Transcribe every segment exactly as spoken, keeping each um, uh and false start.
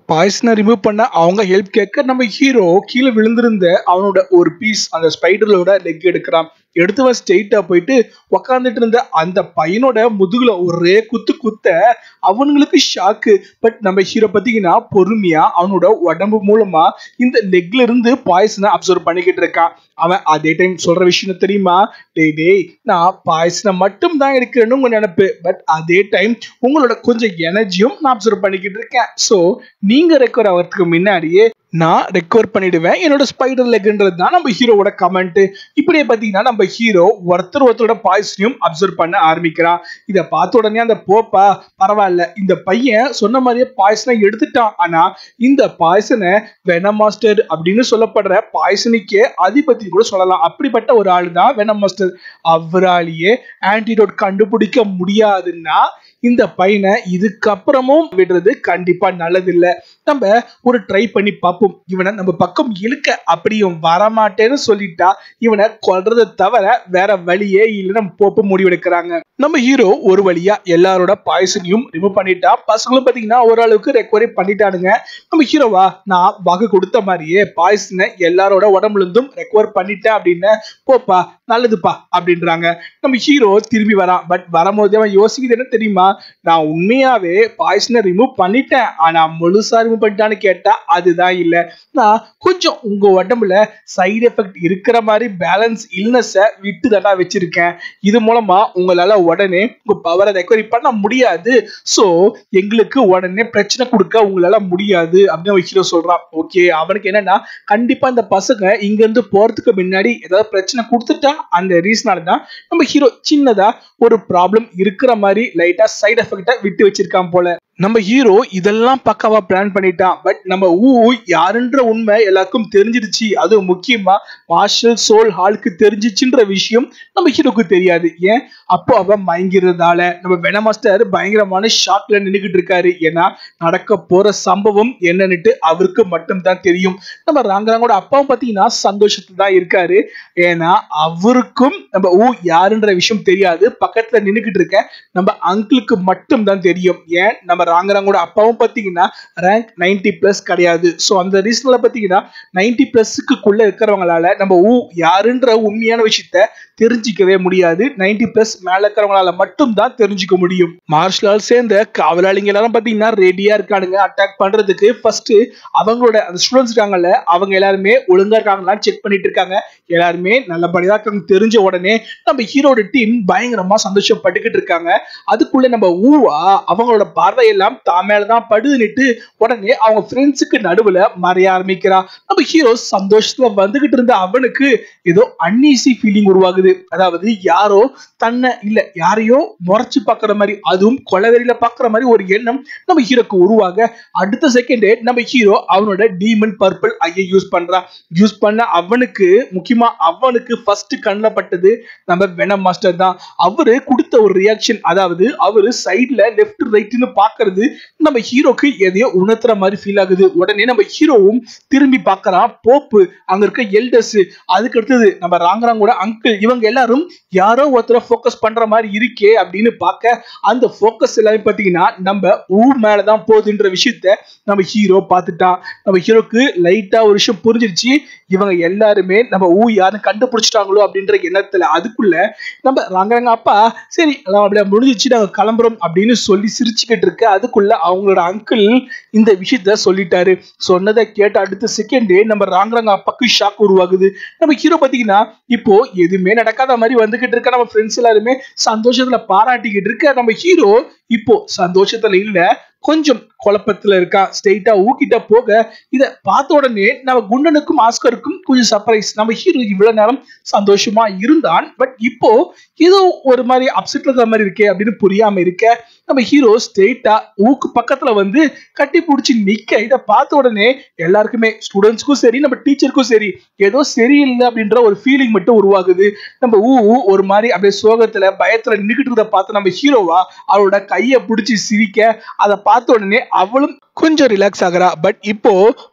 பாய்சனை remove பண்ண அவங்க help கேட்க நம்ம ஹீரோ கீழே விழுந்திருந்த அவனோட ஒரு பீஸ் அந்த ஸ்பைடரோட லெக் எடுக்கிறான். எடுத்து ஸ்ட்ரெயிட்டா போயிட்டு உக்காந்துட்டு இருந்த அந்த பையனோட முதுகுல ஒரே குத்து குத்த அவனுங்களுக்கு ஷாக்கு. பட் நம்ம ஹீரோ பாத்தீங்கன்னா பொறுமையா அவனோட உடம்பு மூலமா இந்த லெக்ல இருந்து பாய்சனை அப்சர்வ் பண்ணிக்கிட்டு இருக்கான். அவன் அதே டைம் சொல்ற விஷயம் தெரியுமா, டேய் டேய் நான் பாய்சனை மட்டும் தான் எடுக்கிறேன்னு உங்க நினைப்பு, பட் அதே டைம் உங்களோட கொஞ்சம் எனர்ஜியும் நான் அப்சர்வ் பண்ணிக்கிட்டு இருக்கேன். ஸோ நீங்க ரெக்கவர் ஆகிறதுக்கு முன்னாடியே நான் ரெக்கவர் பண்ணிடுவேன் என்னோட ஸ்பைடர் லெக்ன்றது தான் நம்ம ஹீரோவோட கமெண்ட். இப்படியே பாத்தீங்கன்னா நம்ம ஹீரோ ஒருத்தர் ஒருத்தரோட பாய்சனையும் அப்சர்வ் பண்ண ஆரம்பிக்கிறான். இதை பார்த்த உடனே அந்த போப்பா பரவாயில்ல இந்த பையன் சொன்ன மாதிரியே பாய்சனை எடுத்துட்டான், ஆனா இந்த பாய்சனை வெனம் மாஸ்டர் அப்படின்னு சொல்லப்படுற பாய்சனுக்கே அதிபதி கூட சொல்லலாம். அப்படிப்பட்ட ஒரு ஆள் தான் வெனம் மாஸ்டர். அவராலேயே ஆன்டிடோட் கண்டுபிடிக்க முடியாதுன்னா இந்த பையனை இதுக்கப்புறமும் விடுறது கண்டிப்பா நல்லது இல்ல. நம்ம ஒரு ட்ரை பண்ணி பார்ப்போம். இவனை நம்ம பக்கம் இழுக்க அப்படியும் வரமாட்டேன்னு சொல்லிட்டா இவனை கொல்றதை தவிர வேற வழியே இல்லைன்னு நம்ம போப்பு முடிவெடுக்கிறாங்க. நம்ம ஹீரோ ஒரு வழியா எல்லாரோட பாய்சனையும் ரிமூவ் பண்ணிட்டா. பசங்களும் பாத்தீங்கன்னா ஓரளவுக்கு ரெக்கவரி பண்ணிட்டானுங்க. நம்ம ஹீரோவா நான் வாக்கு கொடுத்த மாதிரியே பாய்சனை எல்லாரோட உடம்புல இருந்தும் ரெக்கவர் பண்ணிட்டேன் அப்படின்னு போப்பா நல்லதுப்பா அப்படின்றாங்க. நம்ம ஹீரோ திரும்பி வரான். பட் வரும்போது அவன் யோசிக்குது என்ன தெரியுமா, நான் உண்மையாவே பாய்சனை ரிமூவ் பண்ணிட்டேன், ஆனா முழுசா ரிமூவ் பண்ணிட்டான்னு கேட்டா அதுதான் இல்ல. நான் கொஞ்சம் உங்க உடம்புல சைடு எஃபெக்ட் இருக்கிற மாதிரி பேலன்ஸ் இல்னஸ விட்டு தாண்டா வச்சிருக்கேன். இது மூலமா உங்களால உடனே உங்க பவரை ரெக்கவரி பண்ண முடியாது. சோ எங்களுக்கு உடனே பிரச்சனை கொடுக்க உங்களால முடியாது அப்படின்னு ஹீரோ சொல்றான். ஓகே, அவனுக்கு என்னன்னா கண்டிப்பா இந்த பசங்க இங்க இருந்து போறதுக்கு முன்னாடி ஏதாவது பிரச்சனை கொடுத்துட்டா அந்த ரீசனால தான் நம்ம ஹீரோ சின்னதா ஒரு ப்ராப்ளம் இருக்கிற மாதிரி லைட்டா சைடு எஃபெக்ட விட்டு வச்சிருக்கான் போல. நம்ம ஹீரோ இதெல்லாம் பக்காவா பிளான் பண்ணிட்டான். பட் நம்ம ஊ யாருன்ற உண்மை எல்லாருக்கும் தெரிஞ்சிருச்சு. அது முக்கியமா மார்ஷல் சோல் ஹாலுக்கு தெரிஞ்சிச்சுன்ற விஷயம் நம்ம ஹீரோக்கு தெரியாது. ஏன், அப்போ அவன் மயங்கிறதால நம்ம வெனம் மாஸ்டர் பயங்கரமான ஷாக்ல நின்றுகிட்டு இருக்காரு. ஏன்னா நடக்க போற சம்பவம் என்னன்னுட்டு அவருக்கு மட்டும் தான் தெரியும். நம்ம ராங்கராங்கோட அப்பாவும் பாத்தீங்கன்னா சந்தோஷத்துல தான் இருக்காரு. ஏன்னா அவருக்கும் நம்ம ஊ யாருன்ற விஷயம் தெரியாது. பக்கத்துல நின்றுகிட்டு இருக்க நம்ம அங்கிளுக்கு மட்டும் தான் தெரியும். ஏன், நம்ம ராங்கராங்கோட அப்பாவும் பாத்தீங்கன்னா ரேங்க் நைன்டி பிளஸ் கிடையாது. சோ அந்த ரீசன்ல பாத்தீங்கன்னா நைன்டி பிளஸ்க்குள்ள இருக்கிறவங்களால நம்ம ஊ யாருன்ற உண்மையான விஷயத்த தெரிஞ்சிக்கவே முடியாது. நைன்டி பிளஸ் மேல இருக்கிறவங்களால மட்டும் தான் தெரிஞ்சுக்க முடியும். மார்ஷல் ஆர்ட்ஸ் சேர்ந்த காவலாளிங்க எல்லாரும் பாத்தீங்கன்னா ரெடியா இருக்கானுங்க அட்டாக் பண்றதுக்கு. ஃபர்ஸ்ட் அவங்களோட அந்த ஸ்டூடெண்ட்ஸ் இருக்காங்கல்ல அவங்க எல்லாருமே ஒழுங்கா இருக்காங்களா செக் பண்ணிட்டு இருக்காங்க. எல்லாருமே நல்லபடியா இருக்காங்க தெரிஞ்ச உடனே நம்ம ஹீரோட டீம் பயங்கரமா சந்தோஷப்பட்டுக்கிட்டு இருக்காங்க. அதுக்குள்ள நம்ம ஊவா அவங்களோட பார்வை எல்லாம் தான் மேலதான் படுதுன்னுட்டு உடனே அவங்க ஃப்ரெண்ட்ஸுக்கு நடுவுல மறைய ஆரம்பிக்கிறா. நம்ம ஹீரோ சந்தோஷத்துல வந்துகிட்டு இருந்த அவனுக்கு ஏதோ அன்ஈசி ஃபீலிங் உருவாகுது. அதாவது யாரோ தன்னை இல்ல யாரையோ முறைச்சு பாக்குற மாதிரி, அதுவும் கொலவெறியில பாக்குற மாதிரி ஒரு எண்ணம் நம்ம ஹீரோக்கு உருவாக அடுத்த செகண்டே நம்ம ஹீரோ அவனோட டீமன் பர்பிள் ஐயை யூஸ் பண்றான். யூஸ் பண்ண அவனுக்கு முக்கியமா அவனுக்கு ஃபர்ஸ்ட் கண்ணில் பட்டது நம்ம வெனம் மாஸ்டர் தான். அவரு கொடுத்த ஒரு ரியாக்ஷன், அதாவது அவரு சைட்ல லெஃப்ட் ரைட்னு பாக்குறது நம்ம ஹீரோக்கு எதையோ உணர்த்துற மாதிரி ஃபீல் ஆகுது. உடனே நம்ம ஹீரோவும் திரும்பி பாக்குறான். போப்பு, அங்க இருக்க எல்டர்ஸ், அதுக்கு அடுத்தது நம்ம ராங்கராங்கோட அங்கிள், இவங்க எல்லாரும் யாரோ ஒருத்தர ஃபோக்கஸ் பண்ற மாதிரி இருக்கே அப்படின்னு பார்க்க அந்த ஃபோக்கஸ் எல்லாமே பாத்தீங்கன்னா நம்ம ஊ மேலதான் போகுதுன்ற விஷயத்த நம்ம ஹீரோ பார்த்துட்டான். நம்ம ஹீரோக்கு லைட்டா ஒரு விஷயம் புரிஞ்சிருச்சு, இவங்க எல்லாருமே நம்ம ஊ யாருன்னு கண்டுபிடிச்சிட்டாங்களோ அப்படின்ற எண்ணத்துல. அதுக்குள்ள நம்ம ராங்கராங்க அப்பா சரி அப்படியே முடிஞ்சிச்சு நாங்க கிளம்புறோம் அப்படின்னு சொல்லி சிரிச்சுக்கிட்டு இருக்க அதுக்குள்ள அவங்களோட அங்கிள் இந்த விஷயத்த சொல்லிட்டாரு. சொன்னதை கேட்ட அடுத்த செகண்டே நம்ம ராங்கராங்க அப்பாக்கு ஷாக் உருவாகுது. நம்ம ஹீரோ பாத்தீங்கன்னா இப்போ எதுவுமே நடக்காத மாதிரி வந்துகிட்டு இருக்க. நம்ம ஃப்ரெண்ட்ஸ் எல்லாருமே சந்தோஷத்துல பாராட்டிக்கிட்டு இருக்க. நம்ம ஹீரோ இப்போ சந்தோஷத்துல இல்ல, கொஞ்சம் குழப்பத்துல இருக்கா. ஸ்ட்ரெயிட்டா ஊக்கிட்ட போக இத பார்த்த உடனே நம்ம குண்டனுக்கும் ஆஸ்கருக்கும் கொஞ்சம் சர்ப்ரைஸ். நம்ம ஹீரோ இவ்வளவு நேரம் சந்தோஷமா இருந்தான், பட் இப்போ ஏதோ ஒரு மாதிரி அப்செட்ல இருக்கிற மாதிரி இருக்கே அப்படின்னு புரியாம இருக்க நம்ம ஹீரோ ஸ்ட்ரெயிட்டா ஊக்கு பக்கத்துல வந்து கட்டி பிடிச்சி நிக்க. இதை பார்த்த உடனே எல்லாருக்குமே ஸ்டூடெண்ட்ஸ்க்கும் சரி நம்ம டீச்சருக்கும் சரி ஏதோ சரியில்லை அப்படின்ற ஒரு ஃபீலிங் மட்டும் உருவாகுது. நம்ம ஊ ஒரு மாதிரி அப்படியே சோகத்துல பயத்துல நின்றுகிட்டு இருந்த பார்த்து நம்ம ஹீரோவா அவரோட கையை பிடிச்சி சிரிக்க அதை பார்த்த உடனே அவளும் கொஞ்சம் ரிலாக்ஸ் ஆகிறா. பட் இப்போ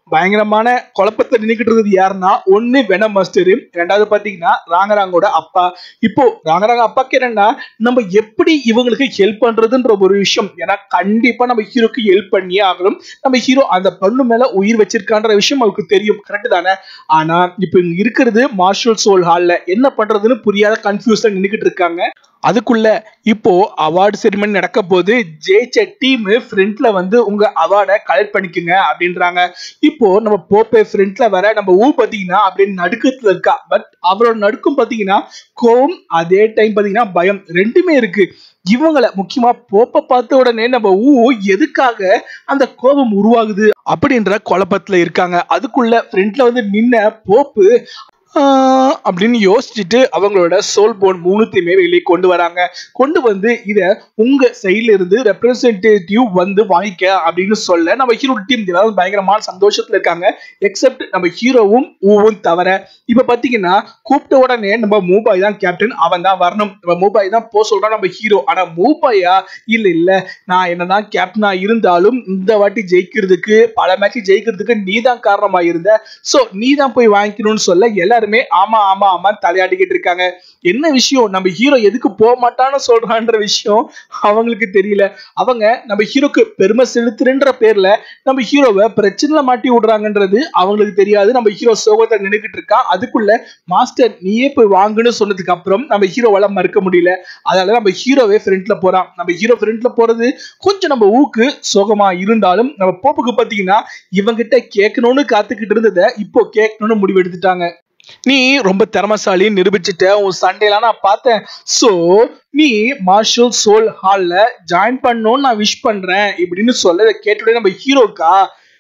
பயங்கரமான குழப்பத்தை நின்னுக்கிட்டு இருக்குது யாருன்னா, ஒண்ணு வெனம் மாஸ்டர், ரெண்டாவது பாத்தீங்கன்னா ராங்கராங்கோட அப்பா. இப்போ ராங்கராங்க அப்பாக்கு என்னன்னா, நம்ம எப்படி இவங்களுக்கு ஹெல்ப் பண்றதுன்ற ஒரு விஷயம். ஏன்னா கண்டிப்பா நம்ம ஹீரோக்கு ஹெல்ப் பண்ணியே ஆகணும். நம்ம ஹீரோ அந்த பொண்ணு மேல உயிர் வச்சிருக்கான்ற விஷயம் அவருக்கு தெரியும், கரெக்ட் தானே? ஆனா இப்ப இங்க இருக்கிறது மார்ஷல் சோல் ஹால்ல என்ன பண்றதுன்னு புரியாத கன்ஃபியூஸ்ல நின்னுக்கிட்டு இருக்காங்க. அதுக்குள்ள இப்போ அவார்டு செரிமனி நடக்க போது, ஜெயிச்ச டீம் ஃப்ரண்ட்ல வந்து உங்க அவார்டை கலெக்ட் பண்ணிக்கோங்க அப்படின்றாங்க. இப்போ நம்ம போப்பே ஃப்ரண்ட்ல வர நம்ம ஊ பாத்தீங்கன்னா அப்படின்னு நடுக்கத்துல இருக்கா. பட் அவரோட நடுக்கம் பாத்தீங்கன்னா கோவம், அதே டைம் பாத்தீங்கன்னா பயம், ரெண்டுமே இருக்கு. இவங்களை முக்கியமா போப்ப பார்த்த உடனே நம்ம ஊ எதுக்காக அந்த கோபம் உருவாகுது அப்படின்ற குழப்பத்துல இருக்காங்க. அதுக்குள்ள ஃப்ரண்ட்ல வந்து நின்ன போப்பு அப்படின்னு யோசிச்சுட்டு அவங்களோட சோல் போன் மூணுத்தையுமே வெளியே கொண்டு வராங்க. கொண்டு வந்து இத உங்க சைட்ல இருந்து ரெப்ரசன்டேட்டிவ் வந்து வாங்கிக்க அப்படின்னு சொல்ல நம்ம ஹீரோ டீம் ஏதாவது பயங்கரமான சந்தோஷத்துல இருக்காங்க. எக்ஸப்ட் நம்ம ஹீரோவும் ஊவும் தவிர. இப்ப பாத்தீங்கன்னா கூப்பிட்ட உடனே நம்ம மூபாய் தான் கேப்டன், அவன் தான் வரணும், நம்ம மூபாய் தான் போ சொல்றான் நம்ம ஹீரோ. ஆனா மூபாயா இல்ல இல்ல நான் என்னதான் கேப்டனா இருந்தாலும் இந்த வாட்டி ஜெயிக்கிறதுக்கு, பல மேட்ச் ஜெயிக்கிறதுக்கு நீ தான் காரணமா இருந்த, சோ நீ தான் போய் வாங்கிக்கணும்னு சொல்ல எல்லாரும் ஆமா ஆமா ஆமா தலையாடிக்கிட்டு இருக்காங்க. என்ன விஷயம், நம்ம ஹீரோ எதுக்கு போக மாட்டான்னு சொல்றான்ற விஷயம் அவங்களுக்கு தெரியல. அவங்க நம்ம ஹீரோக்கு பெருமை செலுத்துறன்ற பேர்ல நம்ம ஹீரோவை பிரச்சனைல மாட்டி விடுறாங்கன்றது அவங்களுக்கு தெரியாது. நம்ம ஹீரோ சோகத்தை நினைக்கிட்டு இருக்கான். அதுக்குள்ள மாஸ்டர் நீயே போய் வாங்குன்னு சொன்னதுக்கு அப்புறம் நம்ம ஹீரோவால மறுக்க முடியல. அதனால நம்ம ஹீரோவே ஃப்ரண்ட்ல போறான். நம்ம ஹீரோ ஃப்ரண்ட்ல போறது கொஞ்சம் நம்ம ஊக்கு சோகமா இருந்தாலும் நம்ம போப்புக்கு பாத்தீங்கன்னா இவங்கிட்ட கேட்கணும்னு காத்துக்கிட்டு இருந்ததை இப்போ கேட்கணும்னு முடிவு எடுத்துட்டாங்க. நீ ரொம்ப திறமசாலி நிரூபிச்சுட்ட, உன் சண்டையெல்லாம் நான் பார்த்தேன். சோ நீ மார்ஷல் சோல் ஹால்ல ஜாயின் பண்ணணும்னு நான் விஷ் பண்றேன் இப்படின்னு சொல்ல கேட்டுடைய நம்ம ஹீரோக்கா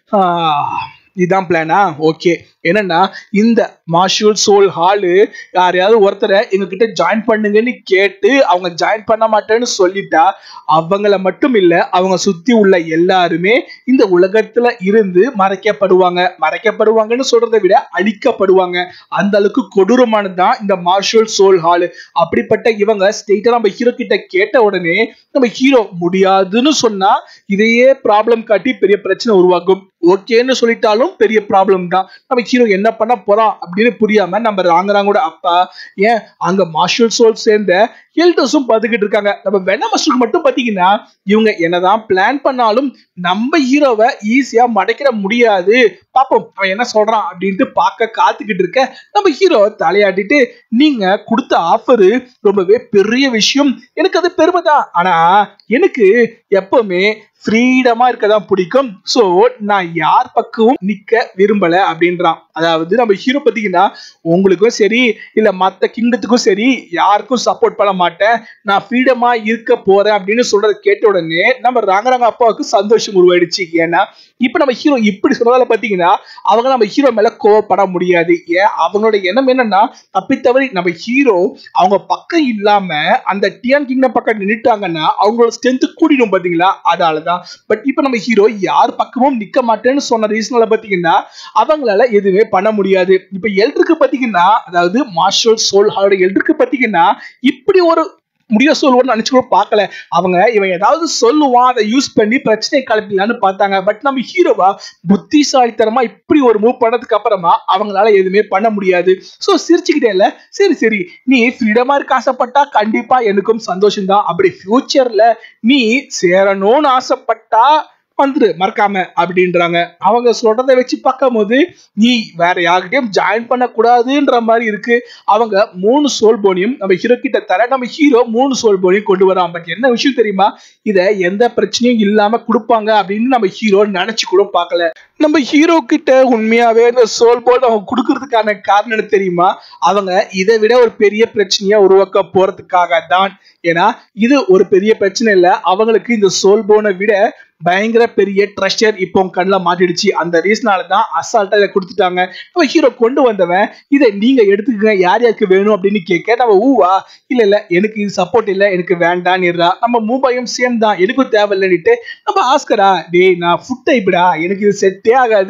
இதுதான் பிளானா? ஓகே. என்னன்னா இந்த மார்ஷல் சோல் ஹாலு யாரையாவது ஒருத்தரை எங்க கிட்ட ஜாயின் பண்ணுங்கன்னு கேட்டு அவங்க ஜாயின் பண்ண மாட்டேன்னு சொல்லிட்டா அவங்கள மட்டும் இல்ல அவங்க சுத்தி உள்ள எல்லாருமே இந்த உலகத்துல இருந்து மறைக்கப்படுவாங்க. மறைக்கப்படுவாங்கன்னு சொல்றதை விட அழிக்கப்படுவாங்க. அந்த அளவுக்கு கொடூரமானதுதான் இந்த மார்ஷல் சோல் ஹாலு. அப்படிப்பட்ட இவங்க ஸ்ட்ரெயிட்டா நம்ம ஹீரோ கிட்ட கேட்ட உடனே நம்ம ஹீரோ முடியாதுன்னு சொன்னா இதையே ப்ராப்ளம் காட்டி பெரிய பிரச்சனை உருவாகும். ஓகேன்னு சொல்லிட்டாலும் பெரிய ப்ராப்ளம் தான். நம்ம ஹீரோ என்ன பண்ண போறான் அப்படின்னு புரியாம நம்ம ராங்கராங்கோட அப்பா ஏன் அங்க மார்ஷல் சோல் சேர்ந்த எல்டர்ஸும் பாத்துக்கிட்டு இருக்காங்க. நம்ம வெனமஸ்க்கு மட்டும் பாத்தீங்கன்னா இவங்க என்னதான் பிளான் பண்ணாலும் நம்ம ஹீரோவை ஈஸியா மடக்கிட முடியாது, பாப்போம் அவன் என்ன சொல்றான் அப்படின்ட்டு பார்க்க காத்துக்கிட்டு இருக்க நம்ம ஹீரோ தலையாட்டிட்டு நீங்க கொடுத்த ஆஃபரு ரொம்பவே பெரிய விஷயம், எனக்கு அது பெருமை தான், ஆனா எனக்கு எப்பவுமே ஃப்ரீடமா இருக்கதான் பிடிக்கும், சோ நான் யார் பக்கமும் நிக்க விரும்பல அப்படின்றான். அதாவது நம்ம ஹீரோ பாத்தீங்கன்னா உங்களுக்கும் சரி இல்ல மத்த கிங்டத்துக்கும் சரி யாருக்கும் சப்போர்ட் பண்ண மாட்டேன், நான் ஃப்ரீடமா இருக்க போறேன் அப்படின்னு சொல்றதை கேட்ட உடனே நம்ம ராங்கராங்க அப்பாவுக்கு சந்தோஷம் உருவாயிடுச்சு. ஏன்னா இப்ப நம்ம ஹீரோ இப்படி சொல்றதால பாத்தீங்கன்னா அவங்க நம்ம ஹீரோ மேல கோவப்பட முடியாது. ஏன் அவங்களோட எண்ணம் என்னன்னா தப்பித்தவரை நம்ம ஹீரோ அவங்க பக்கம் இல்லாம அந்த டியான் கிங்டம் பக்கம் நின்னுட்டாங்கன்னா அவங்களோட ஸ்ட்ரென்த் கூடிடும் பாத்தீங்களா, அதனாலதான். பட் இப்ப நம்ம ஹீரோ யார் பக்கமும் நிக்க மாட்டேன்னு சொன்ன ரீசனால பாத்தீங்கன்னா அவங்களால எதுவுமே பண்ண முடியாது. இப்ப எல்டருக்கு பாத்தீங்கன்னா அதாவது மார்ஷல் சோல் ஹாலோட எல்டருக்கு பாத்தீங்கன்னா இப்படி ஒரு முடிய சொல்லுவோம்னு நினைச்சு கூட பார்க்கல. அவங்க இவன் ஏதாவது சொல்லுவான் அதை யூஸ் பண்ணி பிரச்சனை கலப்பிடலான்னு பார்த்தாங்க. பட் நம்ம ஹீரோவா புத்திசாலித்தனமா இப்படி ஒரு மூவ் பண்ணதுக்கு அப்புறமா அவங்களால எதுவுமே பண்ண முடியாது. சோ சிரிச்சுக்கிட்டே இல்ல சரி சரி நீ ஃப்ரீடமா இருக்க ஆசைப்பட்டா கண்டிப்பா எனக்கும் சந்தோஷம் தான், அப்படி ஃபியூச்சர்ல நீ சேரணும்னு ஆசைப்பட்டா வந்துரு மறக்காம அப்படின்றாங்க. அவங்க சொல்றதை வச்சு பார்க்கும் போது நீ வேற யார்கிட்டயும் ஜாயின் பண்ண கூடாதுன்ற மாதிரி இருக்கு. அவங்க மூணு சோல் போனியும் நம்ம ஹீரோ கிட்ட தர நம்ம ஹீரோ மூணு சோல் போனியும் கொண்டு வரான். பட் என்ன விஷயம் தெரியுமா, இத எந்த பிரச்சனையும் இல்லாம கொடுப்பாங்க அப்படின்னு நம்ம ஹீரோ நினைச்சு கூட பார்க்கல. நம்ம ஹீரோ கிட்ட உண்மையாவே இந்த சோல் போல் அவங்க கொடுக்கறதுக்கான காரணம் என்ன தெரியுமா, அவங்க இதை விட ஒரு பெரிய பிரச்சனையா உருவாக்க போறதுக்காக தான். ஏன்னா இது ஒரு பெரிய பிரச்சனை இல்ல, அவங்களுக்கு இந்த சோல் போனை விட பயங்கர பெரிய ட்ரெஷர் இப்போ கண்ணுல மாட்டிடுச்சு. அந்த ரீசனால தான் அசால்ட்டா இதை கொடுத்துட்டாங்க. நம்ம ஹீரோ கொண்டு வந்தவன் இதை நீங்க எடுத்துக்கங்க யார் யாருக்கு வேணும் அப்படின்னு கேட்க நம்ம ஊவா இல்ல இல்ல எனக்கு இது சப்போர்ட் இல்ல எனக்கு வேண்டான்னு நம்ம மூபாயும் சேம் தான் எனக்கும் தேவையில்லைன்னுட்டு நம்ம ஆஸ்கரா டே நான் ஃபுட் டைப்டா எனக்கு இது செட்டே ஆகாது,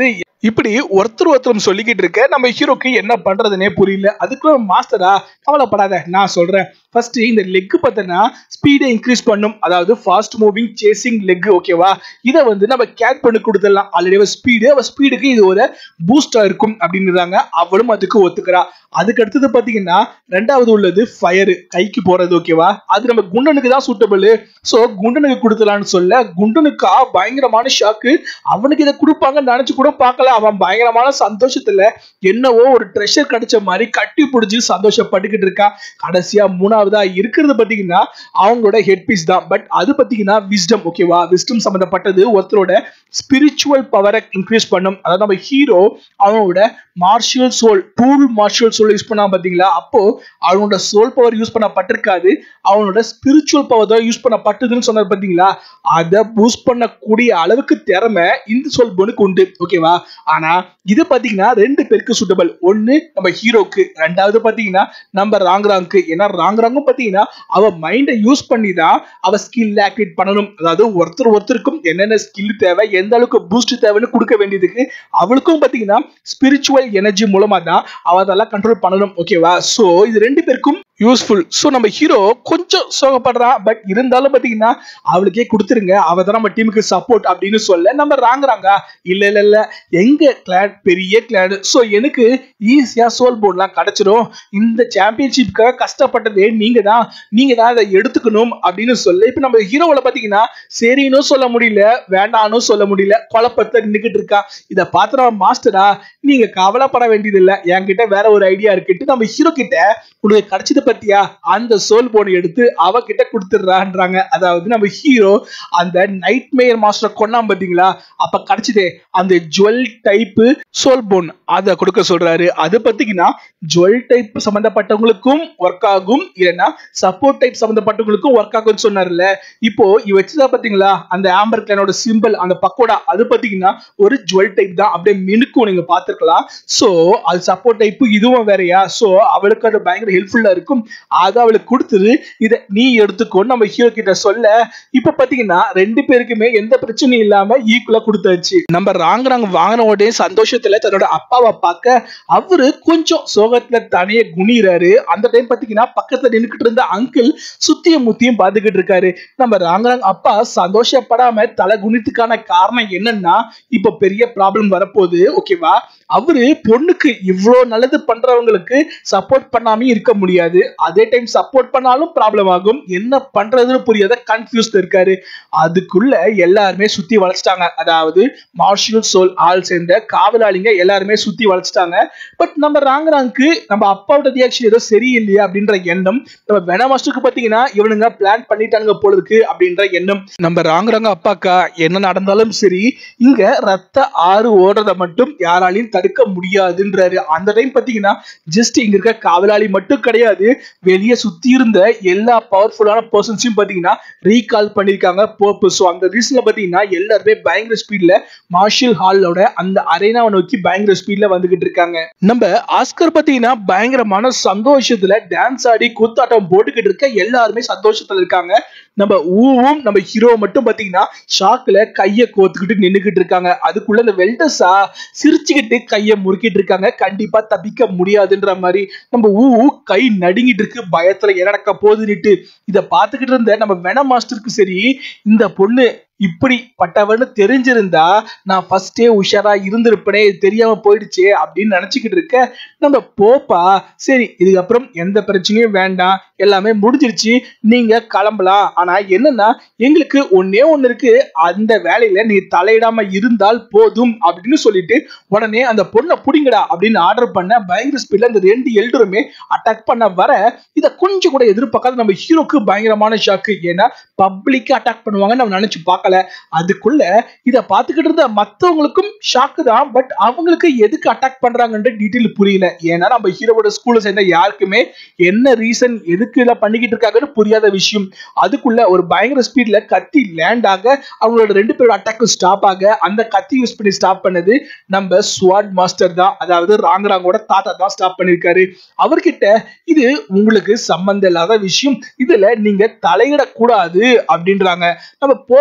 இப்படி ஒருத்தர் ஒருத்தரும் சொல்லிக்கிட்டு இருக்க நம்ம ஹீரோக்கு என்ன பண்றதுனே புரியல. அதுக்குள்ள மாஸ்டரா கவலைப்படாத நான் சொல்றேன். ஃபர்ஸ்ட் இந்த லெக் பார்த்தனா ஸ்பீடை இன்க்ரீஸ் பண்ணும், அதாவது ஃபாஸ்ட் மூவிங் சேசிங் லெக், ஓகேவா? இதை வந்து நம்ம கேட் பண்ணி கொடுத்துடலாம். ஆல்ரெடி ஸ்பீடு அவ ஸ்பீடுக்கு இது ஒரு பூஸ்டா இருக்கும் அப்படின்றாங்க. அவளும் அதுக்கு ஒத்துக்கிறா. அதுக்கு அடுத்தது பாத்தீங்கன்னா ரெண்டாவது உள்ளது ஃபயர், கைக்கு போறது, ஓகேவா? அது நம்ம குண்டனுக்கு தான் சூட்டபிள். சோ குண்டனுக்கு கொடுத்துலான்னு சொல்ல குண்டனுக்கா பயங்கரமான ஷாக்கு. அவனுக்கு இதை கொடுப்பாங்கன்னு நினைச்சு கூட பார்க்கல. அவன் பயங்கரமான சந்தோஷத்துல என்னவோ ஒரு ட்ரெஷர் கிடைச்ச மாதிரி கட்டி பிடிச்சி சந்தோஷப்பட்டுக்கிட்டு இருக்கான். கடைசியா மூணாவதா இருக்கிறது பாத்தீங்கன்னா அவங்களோட ஹெட் பீஸ் தான். பட் அது பாத்தீங்கன்னா விஸ்டம், ஓகேவா? விஸ்டம் சம்பந்தப்பட்டது ஒருத்தரோட ஸ்பிரிச்சுவல் பவரை இன்க்ரீஸ் பண்ணும். அதாவது நம்ம ஹீரோ அவனோட martial soul, dual martial soul use பண்ணா பாத்தீங்களா, அப்போ அவனோட சோல் பவர் யூஸ் பண்ணப்பட்டிருக்காது, அவனோட ஸ்பிரிச்சுவல் பவர் தான் யூஸ் பண்ணப்பட்டதுன்னு சொன்னார் பாத்தீங்களா. அதை பூஸ்ட் பண்ணக்கூடிய அளவுக்கு திறமை இந்த சோல் போனுக்கு உண்டு, ஓகேவா? ஆனா இது பாத்தீங்கன்னா ரெண்டு பேருக்கு சூட்டபிள். ஒன்னு நம்ம ஹீரோக்கு, ரெண்டாவது பாத்தீங்கன்னா நம்ம ராங்ராங்க்கு. ஏன்னா ராங்ராங்கும் பாத்தீங்கன்னா அவ மைண்டை யூஸ் பண்ணி தான் அவ ஸ்கில் ஆக்டிவேட் பண்ணணும். அதாவது ஒருத்தர் ஒருத்தருக்கும் என்னென்ன ஸ்கில் தேவை, எந்த அளவுக்கு பூஸ்ட் தேவைன்னு கொடுக்க வேண்டியதுக்கு அவளுக்கும் பாத்தீங்கன்னா ஸ்பிரிச்சுவல் எனர்ஜி மூலமா தான் அவ அதெல்லாம் கண்ட்ரோல் பண்ணணும், ஓகேவா? சோ இது ரெண்டு பேருக்கும் யூஸ்ஃபுல். சோ நம்ம ஹீரோ கொஞ்சம் சோகப்படுறான். பட் இருந்தாலும் பாத்தீங்கன்னா அவளுக்கே கொடுத்துருங்க, அவ தான் நம்ம டீமுக்கு சப்போர்ட் அப்படின்னு சொல்ல நம்ம ராங்கிறாங்க. இல்ல இல்ல இல்ல எங்க கிளான் பெரிய கிளான், சோ எனக்கு ஈஸியா சோல் போர்ட்லாம் கிடைச்சிடும். இந்த சாம்பியன்ஷிப்காக கஷ்டப்பட்டதே நீங்க தான், நீங்க தான் அதை எடுத்துக்கணும் அப்படின்னு சொல்ல இப்ப நம்ம ஹீரோவில் பாத்தீங்கன்னா சரின்னு சொல்ல முடியல, வேண்டான்னு சொல்ல முடியல, குழப்பத்தை நின்றுகிட்டு இருக்கா. இதை பார்த்து நம்ம மாஸ்டரா நீங்க கவலைப்பட வேண்டியது இல்லை, என்கிட்ட வேற ஒரு ஐடியா இருக்குட்டு நம்ம ஹீரோ கிட்ட உனக்கு கிடைச்சது பத்தியா அந்த சோல் போனை எடுத்து அவகிட்ட கொடுத்துடுறான்றாங்க. அதாவது நம்ம ஹீரோ அந்த நைட் மேயர் மாஸ்டர் கொண்டாம் பாத்தீங்களா, அப்ப கிடைச்சதே அந்த ஜுவல் டைப் சோல் போன் அதை கொடுக்க சொல்றாரு. அது பாத்தீங்கன்னா ஜுவல் டைப் சம்பந்தப்பட்டவங்களுக்கும் ஒர்க் ஆகும், இல்லைன்னா சப்போர்ட் டைப் சம்பந்தப்பட்டவங்களுக்கும் ஒர்க் ஆகும்னு சொன்னார்ல. இப்போ இவ வச்சுதான் பாத்தீங்களா அந்த ஆம்பர் கிளானோட சிம்பிள், அந்த பக்கோடா, அது பாத்தீங்கன்னா ஒரு ஜுவல் டைப் தான், அப்படியே மினுக்கும் நீங்க பாத்துக்கலாம். சோ அது சப்போர்ட் டைப், இதுவும் வேறையா. சோ அவளுக்கு அது பயங்கர ஹெல்ப்ஃபுல்லா இருக்கும். அதை அவளுக்கு கொடுத்துரு, இதை நீ எடுத்துக்கோ நம்ம ஹீரோ கிட்ட சொல்ல இப்ப பாத்தீங்கன்னா ரெண்டு பேருக்குமே எந்த பிரச்சனையும் இல்லாம ஈக்குவலா கொடுத்தாச்சு. நம்ம ராங்கிறாங்க வாங்கின உடனே சந்தோஷத்துல தன்னோட அப்பாவை பார்க்க அவரு கொஞ்சம் சோகத்துல தனியே குனிறாரு. அந்த டைம் பாத்தீங்கன்னா பக்கத்துல நின்றுகிட்டு இருந்த அங்கிள் சுத்தியும் முத்தியும் பாத்துக்கிட்டு இருக்காரு. நம்ம ராங்கிறாங்க அப்பா சந்தோஷப்படாம தலை குனித்துக்கான காரணம் என்னன்னா இப்ப பெரிய ப்ராப்ளம் வரப்போகுது, ஓகேவா? அவரு பொண்ணுக்கு இவ்வளவு நல்லது பண்றவங்களுக்கு சப்போர்ட் பண்ணாம இருக்க முடியாது, அதே டைம் சப்போர்ட் பண்ணாலும் ப்ராப்ளம் ஆகும், என்ன பண்றதுன்னு புரியாத கன்ஃபியூஸ்ட் இருக்காரு. அதுக்குள்ள எல்லாருமே சுத்தி வளைச்சிட்டாங்க. அதாவது மார்ஷியல் சோல் ஆள் சேர்ந்த காவலாளிங்க எல்லாருமே சுத்தி வளைச்சிட்டாங்க. பட் நம்ம ராங்கராங்க்கு நம்ம அப்பாவோட ரியாக்ஷன் ஏதோ சரியில்லையா அப்படின்ற எண்ணம், நம்ம வெனமாஸ்டருக்கு பாத்தீங்கன்னா இவனுங்க பிளான் பண்ணிட்டாங்க போல இருக்கு அப்படின்ற எண்ணம். நம்ம ராங்கராங்க அப்பாக்கா என்ன நடந்தாலும் சரி இங்க ரத்த ஆறு ஓடுறத மட்டும் யாராலையும் தடுக்க முடியாதுன்றாரு. அந்த டைம் பாத்தீங்கன்னா ஜஸ்ட் இங்க இருக்க காவலாளி மட்டும் கிடையாது, வெளியே சுத்தி இருந்த எல்லா பவர்ஃபுல்லான பர்சன்ஸையும் பாத்தீங்கன்னா ரீகால் பண்ணிருக்காங்க போப்பு. சோ அந்த ரீசன்ல பாத்தீங்கன்னா எல்லாருமே பயங்கர ஸ்பீட்ல மார்ஷியல் ஹாலோட அந்த அரேனாவை நோக்கி பயங்கர ஸ்பீட்ல வந்துகிட்டு இருக்காங்க. நம்ம ஆஸ்கர் பாத்தீங்கன்னா பயங்கரமான சந்தோஷத்துல டான்ஸ் ஆடி கூத்தாட்டம் போட்டுக்கிட்டு இருக்க எல்லாருமே சந்தோஷத்துல இருக்காங்க. நம்ம ஊவும் நம்ம ஹீரோ மட்டும் பாத்தீங்கன்னா ஷாக்ல கைய கோத்துக்கிட்டு நின்னுகிட்டு இருக்காங்க. அதுக்குள்ள இந்த வெல்டஸா சிரிச்சுக்கிட்டு கைய முறுக்கிட்டு இருக்காங்க, கண்டிப்பா தப்பிக்க முடியாதுன்ற மாதிரி. நம்ம ஊ கை நடுங்கிட்டு இருக்கு பயத்துல என்ன நடக்க போகுதுன்னுட்டு. இதை பார்த்துக்கிட்டு இருந்த நம்ம வெனம் மாஸ்டருக்கு சரி இந்த பொண்ணு இப்படி பட்டவன்னு தெரிஞ்சிருந்தா நான் ஃபர்ஸ்டே உஷாரா இருந்திருப்பனே, தெரியாம போயிடுச்சே அப்படின்னு நினைச்சுக்கிட்டு இருக்க நம்ம போப்பா சரி இதுக்கப்புறம் எந்த பிரச்சனையும் வேண்டாம், எல்லாமே முடிஞ்சிருச்சு, நீங்க கிளம்பலாம். ஆனா என்னன்னா எங்களுக்கு ஒன்னே ஒண்ணு இருக்கு, அந்த வேலையில நீ தலையிடாம இருந்தால் போதும் அப்படின்னு சொல்லிட்டு உடனே அந்த பொண்ணை புடிங்கடா அப்படின்னு ஆர்டர் பண்ண பயங்கர ஸ்பீட்ல அந்த ரெண்டு எல்டருமே அட்டாக் பண்ண வர இதை கொஞ்சம் கூட எதிர்பார்க்காத நம்ம ஹீரோக்கு பயங்கரமான ஷாக்கு. ஏன்னா பப்ளிக்கா அட்டாக் பண்ணுவாங்கன்னு நம்ம நினைச்சு பார்க்கல. அதுக்குள்ள இத பாத்துக்கிட்டு இருந்த மத்தவங்களுக்கும் ஷாக்கு தான். பட் அவங்களுக்கு எதுக்கு அட்டாக் பண்றாங்கன்ற டீடைல் புரியல. ஏன்னா நம்ம ஹீரோவோட ஸ்கூல்ல சேர்ந்த யாருக்குமே என்ன ரீசன் எதுக்கு எல்லாம் பண்ணிக்கிட்டு இருக்காங்கன்னு புரியாத விஷயம். அதுக்குள்ள ஒரு பயங்கர ஸ்பீட்ல கத்தி லேண்ட் ஆக அவங்களோட ரெண்டு பேரோட அட்டாக் ஸ்டாப் ஆக அந்த கத்தி யூஸ் பண்ணி ஸ்டாப் பண்ணது நம்ம ஸ்வாட் மாஸ்டர் தான், அதாவது ராங்கராங்கோட தாத்தா தான் ஸ்டாப் பண்ணிருக்காரு. அவர்கிட்ட இது உங்களுக்கு சம்பந்தம் இல்லாத விஷயம், இதுல நீங்க தலையிடக்கூடாது அப்படின்றாங்க. நம்ம போப்பா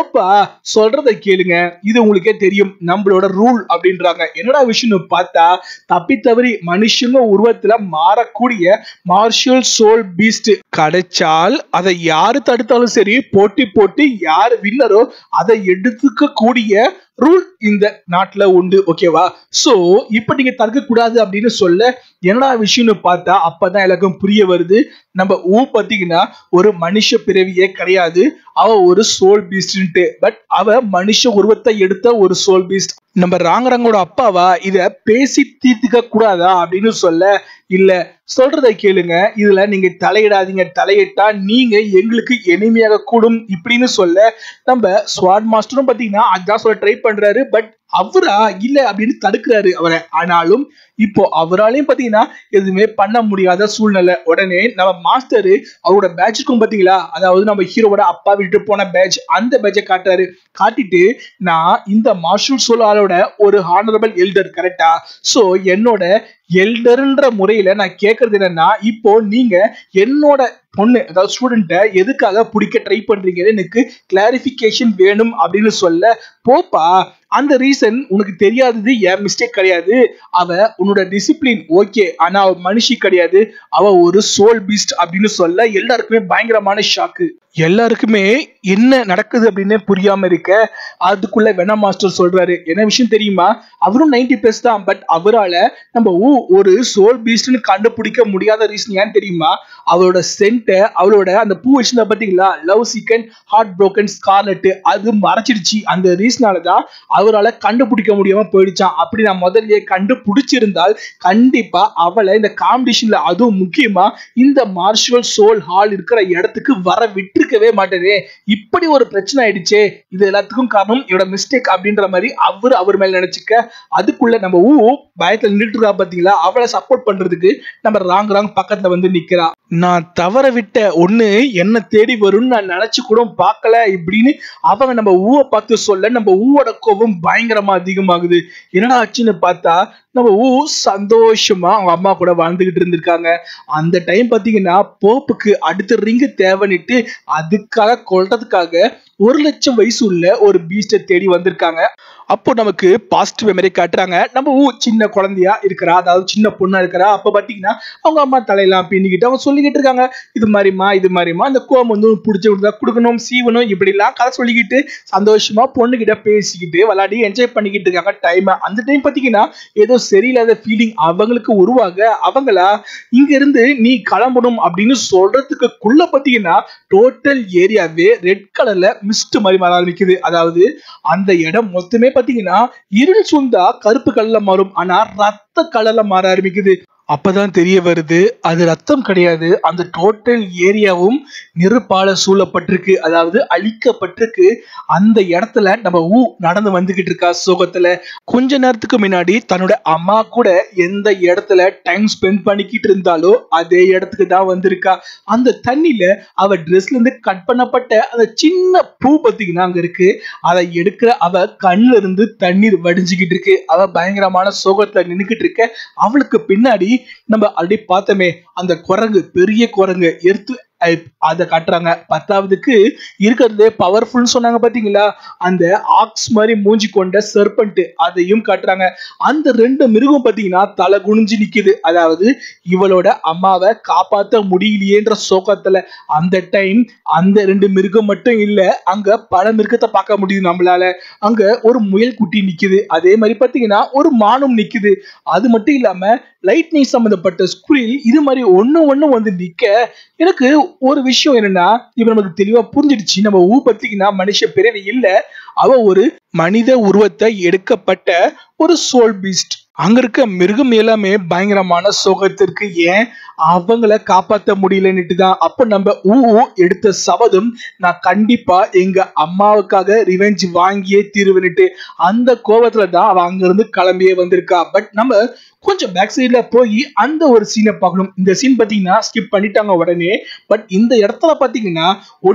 சொல்றதை கேளுங்க, இது உங்களுக்கே தெரியும் நம்மளோட ரூல் அப்படின்றாங்க. என்னடா விஷயம்னு பார்த்தா தப்பி தவறி மனுஷங்க உருவத்துல மாறக்கூடிய மார்ஷியல் சோல் பீஸ்ட் கிடைச்சால் அதை யாரு தடுத்தாலும் சரி, போட்டி போட்டு யாரு வின்னரோ அதை எடுத்துக்க கூடிய ரூல் இந்த நாட்டுல உண்டு. ஓகேவா? சோ இப்ப நீங்க தடுக்க கூடாது அப்படின்னு சொல்ல என்னடா விஷயம்னு பார்த்தா அப்பதான் எல்லாருக்கும் புரிய வருது. நம்ம ஊ பாத்தீங்கன்னா ஒரு மனுஷ பிறவியே கிடையாது, அவ ஒரு சோல் பீஸ்ட். பட் அவ மனுஷ உருவத்தை எடுத்த ஒரு சோல் பீஸ்ட். நம்ம ராங்கரங்கோட அப்பாவா இத பேசி தீர்த்துக்க கூடாதா அப்படின்னு சொல்ல, இல்ல சொல்றதை கேளுங்க, இதுல நீங்க தலையிடாதீங்க, தலையிட்டா நீங்க எங்களுக்கு எளிமையாக கூடும் இப்படின்னு சொல்ல, நம்ம ஸ்வாட் மாஸ்டரும் பாத்தீங்கன்னா அதான் சொல்ல ட்ரை பண்றாரு. பட் அவரா இல்ல அப்படின்னு தடுக்கிறாரு அவரை. ஆனாலும் இப்போ அவராலையும் பாத்தீங்கன்னா எதுவுமே பண்ண முடியாத சூழ்நிலை. உடனே நம்ம மாஸ்டரு அவரோட பேட்சுக்கும் பாத்தீங்களா, அதாவது நம்ம ஹீரோவோட அப்பா விட்டு போன பேட்ச், அந்த பேட்சை காட்டுறாரு. காட்டிட்டு நான் இந்த மார்ஷல் சோலாரோட ஒரு ஹானரபிள் எல்டர், கரெக்டா? சோ என்னோட எல்டர்ன்ற முறையில நான் கேட்கறது என்னன்னா, இப்போ நீங்க என்னோட பொண்ணு அதாவது ஸ்டூடெண்ட்டை எதுக்காக பிடிக்க ட்ரை பண்றீங்கன்னு எனக்கு கிளாரிபிகேஷன் வேணும் அப்படின்னு சொல்ல, போப்பா அந்த ரீசன் உனக்கு தெரியாதது என் மிஸ்டேக் கிடையாது, அவ உன்னோட டிசிப்ளின் ஓகே, ஆனா அவ மனுஷி கிடையாது, அவ ஒரு சோல் பீஸ்ட் அப்படின்னு சொல்ல எல்லாருக்குமே பயங்கரமான ஷாக்கு. எல்லாருக்குமே என்ன நடக்குது அப்படின்னு புரியாம இருக்க, அதுக்குள்ள வெனா மாஸ்டர் சொல்றாரு, என்ன விஷயம் தெரியுமா, அவரும் நைன்டி பிளஸ் தான், பட் அவரால் நம்ம ஒரு சோல் பீஸ்ட்னு கண்டுபிடிக்க முடியாத ரீசன் ஏன் தெரியுமா, அவரோட சென்ட்டை அவளோட அந்த பூ வச்சிருந்தா பாத்தீங்களா, லவ் சீக்கன் ஹார்ட் புரோக்கன் ஸ்கார்லெட், அது மறைச்சிடுச்சு. அந்த ரீசனாலதான் அவரால் கண்டுபிடிக்க முடியாம போயிடுச்சான். அப்படி நான் முதல்லயே கண்டுபிடிச்சிருந்தால் கண்டிப்பா அவளை இந்த காம்படிஷன்ல, அதுவும் முக்கியமா இந்த மார்ஷல் சோல் ஹால் இருக்கிற இடத்துக்கு வர விட்டுருக்கவே மாட்டேனே. இப்படி ஒரு பிரச்சனை ஆயிடுச்சே, இது எல்லாத்துக்கும் காரணம் என்னோட மிஸ்டேக் அப்படின்ற மாதிரி அவரு அவர் மேல நினைச்சுக்க, அதுக்குள்ள நம்ம ஊ பயத்துல நின்றுட்டு இருக்கா பாத்தீங்களா, அவளை சப்போர்ட் பண்றதுக்கு நம்ம ராங் ராங் பக்கத்துல வந்து நிக்கிறா. நான் தவற விட்ட ஒண்ணு என்ன தேடி வரும்னு நான் நினைச்சு கூட பார்க்கல இப்படின்னு அவங்க நம்ம ஊவை பார்த்து சொல்ல, நம்ம ஊவோட கோபம் பயங்கரமா அதிகமாகுது. என்னடா ஆச்சுன்னு பார்த்தா நம்ம ஊ சந்தோஷமா அவங்க அம்மா கூட வாழ்ந்துகிட்டு இருந்திருக்காங்க. அந்த டைம் பாத்தீங்கன்னா போப்புக்கு அடுத்த ரிங்கு தேவைன்னுட்டு அதுக்காக கொள்றதுக்காக ஒரு லட்சம் வயசு உள்ள ஒரு பீஸ்டை தேடி வந்திருக்காங்க. அப்போ நமக்கு பாசிட்டிவ் மெமரி காட்டுறாங்க. நம்ம ஊ சின்ன குழந்தையா இருக்கிறா, அதாவது சின்ன பொண்ணா இருக்கிறா. அப்ப பாத்தீங்கன்னா அவங்க அம்மா தலையெல்லாம் பின்னிக்கிட்டு அவங்க சொல்லிக்கிட்டு இருக்காங்க, இது மாதிரிமா இது மாதிரிமா அந்த கோவம் வந்து பிடிச்சவங்க கொடுக்கணும், சீவனும், இப்படி எல்லாம் கதை சொல்லிக்கிட்டு சந்தோஷமா பொண்ணு கிட்ட பேசிக்கிட்டு விளையாடி என்ஜாய் பண்ணிக்கிட்டு இருக்காங்க டைம். அந்த டைம் பாத்தீங்கன்னா ஏதோ சரியில்லாத ஃபீலிங் அவங்களுக்கு உருவாக, அவங்களா இங்க இருந்து நீ கிளம்பணும் அப்படின்னு சொல்றதுக்குள்ள பாத்தீங்கன்னா டோட்டல் ஏரியாவே ரெட் கலர்ல மிஸ்ட் மாதிரி மாற ஆரம்பிக்குது. அதாவது அந்த இடம் மொத்தமே பாத்தீங்கன்னா இருள் சூழ்ந்தா கருப்பு கலர்ல மாறும், ஆனா ரத்த கலர்ல மாற ஆரம்பிக்குது. அப்பதான் தெரிய வருது அது ரத்தம் கிடையாது, அந்த டோட்டல் ஏரியாவும் நெருப்பால சூழப்பட்டிருக்கு, அதாவது அழிக்கப்பட்டிருக்கு. அந்த இடத்துல நம்ம ஊ நடந்து வந்துகிட்டு இருக்கா சோகத்துல. கொஞ்ச நேரத்துக்கு முன்னாடி தன்னோட அம்மா கூட எந்த இடத்துல டைம் ஸ்பெண்ட் பண்ணிக்கிட்டு இருந்தாலோ அதே இடத்துக்கு தான் வந்திருக்கா. அந்த தண்ணியில அவ ட்ரெஸ்ல இருந்து கட் பண்ணப்பட்ட அந்த சின்ன பூ பாத்தீங்கன்னா அங்க இருக்கு, அதை எடுக்கிற அவ கண்ணுல இருந்து தண்ணீர் வடிஞ்சுக்கிட்டு இருக்கு. அவ பயங்கரமான சோகத்துல நின்னுக்கிட்டு இருக்க. அவளுக்கு பின்னாடி நம்ம ஆல்ரெடி பார்த்தோமே அந்த குரங்கு, பெரிய குரங்கு எர்த்து அதை காட்டுறாங்க. பத்தாவதுக்கு இருக்கிறதே பவர்ஃபுல் சொன்னாங்க பாத்தீங்களா, அந்த ஆக்ஸ் மாதிரி மூஞ்சி கொண்ட சர்பண்ட், அதையும் காட்டுறாங்க. அந்த ரெண்டு மிருகம் பாத்தீங்கன்னா தலை குனிஞ்சு நிக்குது, அதாவது இவளோட அம்மாவை காப்பாற்ற முடியலையேன்ற சோகத்துல. அந்த டைம் அந்த ரெண்டு மிருகம் மட்டும் இல்ல, அங்க பல மிருகத்தை பார்க்க முடியுது நம்மளால. அங்க ஒரு முயல் குட்டி நிக்குது, அதே மாதிரி பாத்தீங்கன்னா ஒரு மானும் நிக்குது. அது மட்டும் இல்லாம லைட்னிங் சம்பந்தப்பட்ட ஸ்குரில், இது மாதிரி ஒண்ணு ஒண்ணு வந்து நிக்க, எனக்கு ஒரு விஷயம் என்னன்னா இப்ப நமக்கு தெளிவா புரிஞ்சிடுச்சு, நம்ம ஊ பத்திங்கன்னா மனுஷ பிறவி இல்ல, அவ ஒரு மனித உருவத்தை எடுக்கப்பட்ட ஒரு சோல் பீஸ்ட். அங்க இருக்க மிருகம் எல்லாமே பயங்கரமான சோகத்திற்கு, ஏன் அவங்கள காப்பாற்ற முடியலன்னுட்டு தான். அப்ப நம்ம ஊ எடுத்த சபதம், நான் கண்டிப்பா எங்க அம்மாவுக்காக ரிவெஞ்ச் வாங்கியே தீருவன்னுட்டு. அந்த கோபத்துல தான் அவ அங்க இருந்து கிளம்பியே வந்திருக்கா. பட் நம்ம கொஞ்சம் பேக் சைட்ல போய் அந்த ஒரு சீனை பார்க்கணும். இந்த சீன் பாத்தீங்கன்னா ஸ்கிப் பண்ணிட்டாங்க உடனே. பட் இந்த இடத்துல பாத்தீங்கன்னா ஒண்ணு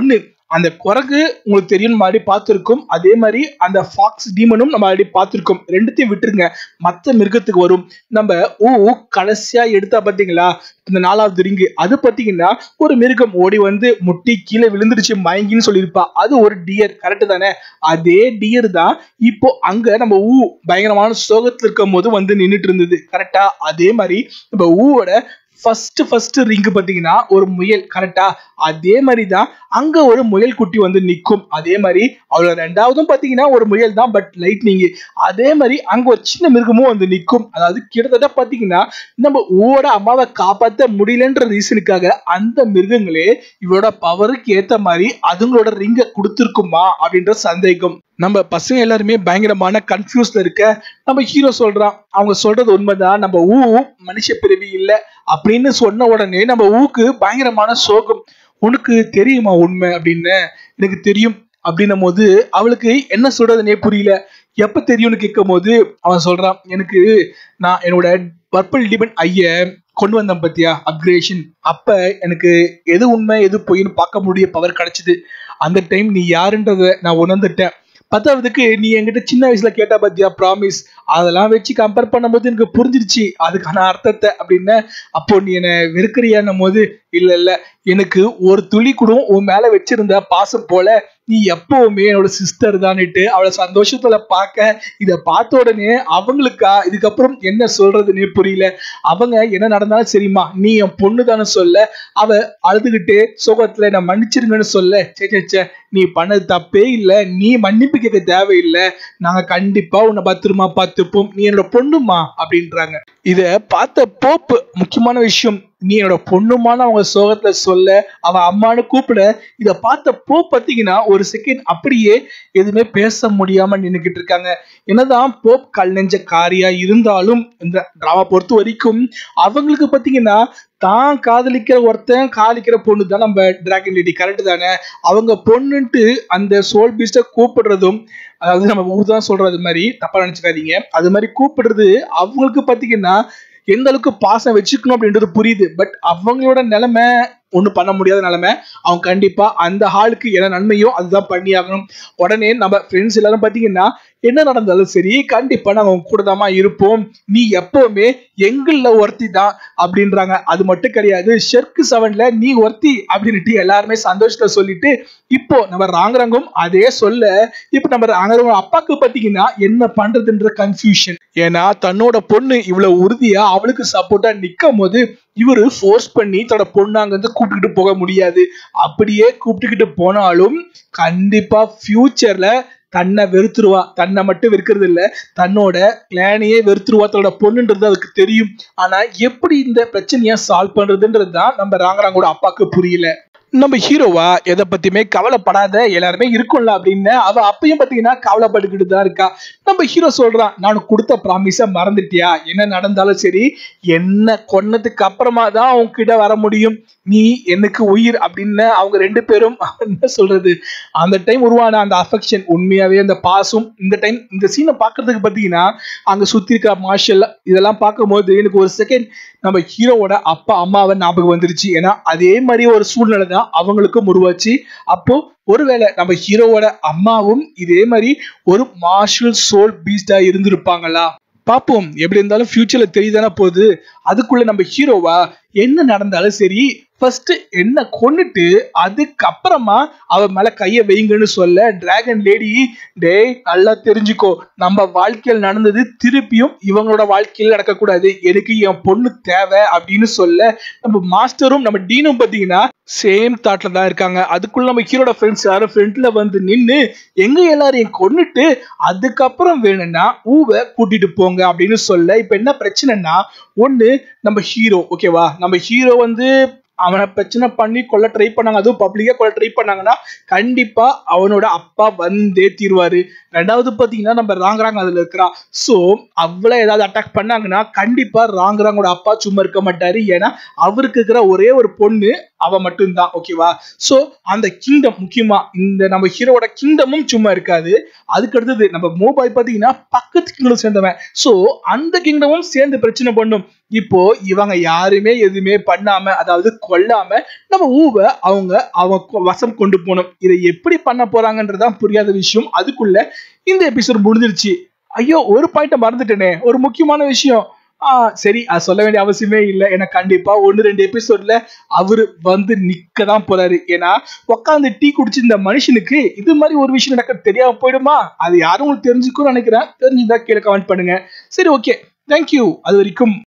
அந்த குரங்கு உங்களுக்கு தெரியும் மாதிரி பார்த்திருக்கும், அதே மாதிரி அந்த ஃபாக்ஸ் டீமனும் நம்ம ஆல்ரெடி பார்த்திருக்கோம். ரெண்டுத்தையும் விட்டுருங்க, மத்த மிருகத்துக்கு வரும். நம்ம ஊ கடைசியா எடுத்தா பாத்தீங்களா இந்த நாலாவது ரிங்கு, அது பாத்தீங்கன்னா ஒரு மிருகம் ஓடி வந்து முட்டி கீழே விழுந்துருச்சு மயங்கின்னு சொல்லியிருப்பா. அது ஒரு டியர், கரெக்ட் தானே? அதே டியர் தான் இப்போ அங்க நம்ம ஊ பயங்கரமான சோகத்துல இருக்கும் போது வந்து நின்றுட்டு இருந்தது, கரெக்டா? அதே மாதிரி நம்ம ஊவோட ஃபர்ஸ்ட் ஃபர்ஸ்ட் ரிங் பாத்தீங்கன்னா ஒரு முயல், கரெக்டா? அதே மாதிரிதான் அங்க ஒரு முயல் குட்டி வந்து நிக்கும். அதே மாதிரி அவளோட ரெண்டாவதும் பாத்தீங்கன்னா ஒரு முயல் தான், பட் லைட்னிங். அதே மாதிரி அங்க ஒரு சின்ன மிருகமும் வந்து நிக்கும். அதாவது கிட்டத்தட்ட பாத்தீங்கன்னா நம்ம ஊவோட அம்மாவை காப்பாற்ற முடியலன்ற ரீசனுக்காக அந்த மிருகங்களே இவரோட பவருக்கு ஏத்த மாதிரி அதுங்களோட ரிங்கை கொடுத்துருக்குமா அப்படின்ற சந்தேகம். நம்ம பசங்க எல்லாருமே பயங்கரமான கன்ஃபியூஸ்ல இருக்க நம்ம ஹீரோ சொல்றான், அவங்க சொல்றது உண்மைதான், நம்ம ஊ மனுஷ பிறவி இல்லை அப்படின்னு சொன்ன உடனே நம்ம ஊக்கு பயங்கரமான சோகம். உனக்கு தெரியுமா உண்மை அப்படின்னு? எனக்கு தெரியும் அப்படின்னும் போது அவளுக்கு என்ன சொல்றதுன்னே புரியல. எப்ப தெரியும்னு கேட்கும் போது அவன் சொல்றான், எனக்கு நான் என்னோட பர்பிள் டிமன் ஐய கொண்டு வந்தேன் பத்தியா அப்கிரேஷன், அப்ப எனக்கு எது உண்மை எது பொய்ன்னு பார்க்க முடிய பவர் கிடைச்சது. அந்த டைம் நீ யாருன்றத நான் உணர்ந்துட்டேன். பத்தாவதுக்கு நீ என்கிட்ட சின்ன வயசுல கேட்டா பாத்தியா ப்ராமிஸ், அதெல்லாம் வச்சு கம்பேர் பண்ணும்போது எனக்கு புரிஞ்சிருச்சு அதுக்கான அர்த்தத்தை அப்படின்னு. அப்போ நீ என்ன வெறுக்கிறியான்னும் போது இல்ல இல்ல, எனக்கு ஒரு துளி கூட உன் மேல வச்சிருந்த பாசம் போல நீ எப்பவுமே என்னோட சிஸ்டர் தான்னுட்டு அவளை சந்தோஷத்துல பார்க்க இதை பார்த்த உடனே அவங்களுக்கா இதுக்கப்புறம் என்ன சொல்றதுன்னே புரியல. அவங்க என்ன நடந்தாலும் சரிம்மா, நீ என் பொண்ணு தானே சொல்ல. அவ அழுதுகிட்டே சோகத்துல நான் மன்னிச்சிருங்கன்னு சொல்ல, சே சே நீ பண்ணது தப்பே இல்லை, நீ மன்னிப்பு கேட்க தேவையில்லை, நாங்க கண்டிப்பா உன்னை பத்திரமா பார்த்துப்போம், நீ என்னோட பொண்ணுமா அப்படின்றாங்க. இத பார்த்த போப்பு முக்கியமான விஷயம், நீ என்னோட பொண்ணுமான அவங்க சோகத்துல சொல்ல அவ அம்மானு கூப்பிட, இத பார்த்த போப் பாத்தீங்கன்னா ஒரு செகண்ட் அப்படியே எதுவுமே பேச முடியாம நின்னுக்கிட்டு இருக்காங்க. என்னதான் போப் கல் நெஞ்ச காரியா இருந்தாலும் இந்த டிராமா பொறுத்த வரைக்கும் அவங்களுக்கு பாத்தீங்கன்னா தான் காதலிக்கிற ஒருத்தன் காதலிக்கிற பொண்ணு தான் நம்ம டிராகன் லேடி, கரெக்ட் தானே? அவங்க பொண்ணுன்ட்டு அந்த சோல் பீஸ்ட கூப்பிடுறதும், அதாவது நம்ம ஊர்தான் சொல்றது மாதிரி தப்பா நினைச்சுக்காதீங்க, அது மாதிரி கூப்பிடுறது அவங்களுக்கு பாத்தீங்கன்னா எந்த அளவுக்கு பாசம் வச்சுக்கணும் அப்படின்றது புரியுது. பட் அவங்களோட நிலைமை ஒன்றும் பண்ண முடியாத நிலைமை. அவங்க கண்டிப்பா அந்த ஹாலுக்கு என்ன நன்மையோ அதுதான் பண்ணி ஆகணும். உடனே நம்ம ஃப்ரெண்ட்ஸ் எல்லாரும் பாத்தீங்கன்னா என்ன நடந்தாலும் சரி கண்டிப்பா நாங்க உங்க கூட தாமா இருப்போம், நீ எப்பவுமே எங்கள்ல ஒருத்தி தான் அப்படின்றாங்க. அது மட்டும் கிடையாது, ஷெர்க் செவன்ல நீ ஒருத்தி அப்படின்ட்டு எல்லாருமே சந்தோஷத்தை சொல்லிட்டு இப்போ நம்ம ராங்கரங்கும் அதே சொல்ல, இப்ப நம்ம ராங்கரங்கம் அப்பாக்கு பாத்தீங்கன்னா என்ன பண்றதுன்ற கன்ஃபியூஷன். ஏன்னா தன்னோட பொண்ணு இவ்வளவு உறுதியா அவளுக்கு சப்போர்ட்டா நிக்கும் போது இவரு ஃபோர்ஸ் பண்ணி தன்னோட பொண்ணு அங்க இருந்து கூப்பிட்டுக்கிட்டு போக முடியாது. அப்படியே கூப்பிட்டுக்கிட்டு போனாலும் கண்டிப்பா ஃபியூச்சர்ல தன்னை வெறுத்துருவா. தன்னை மட்டும் வெறுக்கிறது இல்ல, தன்னோட கிளானையே வெறுத்துருவா தன்னோட பொண்ணுன்றது அதுக்கு தெரியும். ஆனா எப்படி இந்த பிரச்சனைய சால்வ் பண்றதுன்றது தான் நம்ம ராங்கராங்கோட அப்பாக்கு புரியல. நம்ம ஹீரோவா எதை பத்தியுமே கவலைப்படாத எல்லாருமே இருக்கும்ல அப்படின்னு அவ அப்பயும் பாத்தீங்கன்னா கவலைப்பட்டுக்கிட்டு தான் இருக்கா. நம்ம ஹீரோ சொல்றான், நான் கொடுத்த ப்ராமிஸ மறந்துட்டியா? என்ன நடந்தாலும் சரி என்ன கொன்னதுக்கு அப்புறமா தான் உங்ககிட்ட வர முடியும், நீ எனக்கு உயிர் அப்படின்னு. அவங்க ரெண்டு பேரும் என்ன சொல்றது, அந்த டைம் உருவான அந்த அஃபெக்ஷன், உண்மையாவே அந்த பாசம், இந்த டைம் இந்த சீனை பாக்குறதுக்கு பாத்தீங்கன்னா அங்க சுத்தி இருக்கிற மார்ஷல் இதெல்லாம் பார்க்கும்போது எனக்கு ஒரு செகண்ட் நம்ம ஹீரோவோட அப்பா அம்மாவை ஞாபகம் வந்துருச்சு. ஏன்னா அதே மாதிரி ஒரு சூழ்நிலை தான் அவங்களுக்கும் உருவாச்சு. அப்போ ஒருவேளை நம்ம ஹீரோவோட அம்மாவும் இதே மாதிரி ஒரு மார்ஷல் சோல் பீஸ்டா இருந்திருப்பாங்களா? பாப்போம், எப்படி இருந்தாலும் ஃபியூச்சர்ல தெரியுதானே போகுது. அதுக்குள்ள நம்ம ஹீரோவா என்ன நடந்தாலும் சரி ஃபர்ஸ்ட் என்ன கொன்னுட்டு அதுக்கப்புறமா அவ மேல கைய வைங்கன்னு சொல்ல, டிராகன் லேடி டேய் நல்லா தெரிஞ்சுக்கோ, நம்ம வாழ்க்கையில் நடந்தது திருப்பியும் இவங்களோட வாழ்க்கையில் நடக்கக்கூடாது, எனக்கு என் பொண்ணு தேவை அப்படின்னு சொல்ல, நம்ம மாஸ்டரும் நம்ம டீனும் பாத்தீங்கன்னா சேம் தாட்ல தான் இருக்காங்க. அதுக்குள்ள நம்ம ஹீரோட ஃப்ரெண்ட்ஸ் யாரும் ஃப்ரெண்ட்ல வந்து நின்று எங்க எல்லாரையும் கொன்னுட்டு அதுக்கப்புறம் வேணும்னா ஊவை கூட்டிட்டு போங்க அப்படின்னு சொல்ல, இப்ப என்ன பிரச்சனைனா ஒண்ணு நம்ம ஹீரோ ஓகேவா, நம்ம ஹீரோ வந்து அவனை பிரச்சனை பண்ணி கொல்ல ட்ரை பண்ணாங்க, அதுவும் பப்ளிக்கா கொல்ல ட்ரை பண்ணாங்கன்னா கண்டிப்பா அவனோட அப்பா வந்தே தீர்வாரு. ரெண்டாவது பாத்தீங்கன்னா நம்ம ராங்கராங் அதுல இருக்கிறான். சோ அவளை ஏதாவது அட்டாக் பண்ணாங்கன்னா கண்டிப்பா ராங்கராங்கோட அப்பா சும்மா இருக்க மாட்டாரு. ஏன்னா அவருக்கு இருக்கிற ஒரே ஒரு பொண்ணு அவ மட்டும்தான் ஓகேவா. சோ அந்த கிங்டம் முக்கியமா இந்த நம்ம ஹீரோட கிங்டமும் சும்மா இருக்காது. அதுக்கு அடுத்தது நம்ம மோபாய் பாத்தீங்கன்னா பக்கத்து கிங்டம் சேர்ந்தவன். சோ அந்த கிங்டமும் சேர்ந்து பிரச்சனை பண்ணும். இப்போ இவங்க யாருமே எதுவுமே பண்ணாம அதாவது கொல்லாம நம்ம ஊவை அவங்க அவங்க வசம் கொண்டு போனோம். இதை எப்படி பண்ண போறாங்கன்றதான் புரியாத விஷயம். அதுக்குள்ள இந்த எபிசோட் முடிஞ்சிருச்சு. ஐயோ, ஒரு பாயிண்ட மறந்துட்டேனே, ஒரு முக்கியமான விஷயம். ஆஹ் சரி, அது சொல்ல வேண்டிய அவசியமே இல்லை. ஏன்னா கண்டிப்பா ஒன்னு ரெண்டு எபிசோட்ல அவரு வந்து நிக்கதான் போறாரு. ஏன்னா உட்காந்து டீ குடிச்சு இந்த மனுஷனுக்கு இது மாதிரி ஒரு விஷயம் நடக்க தெரியாம போயிடுமா? அது யாரும் உங்களுக்கு தெரிஞ்சுக்கும்னு நினைக்கிறேன். தெரிஞ்சுதான் கீழே கமெண்ட் பண்ணுங்க. சரி, ஓகே, தேங்க்யூ. அது வரைக்கும்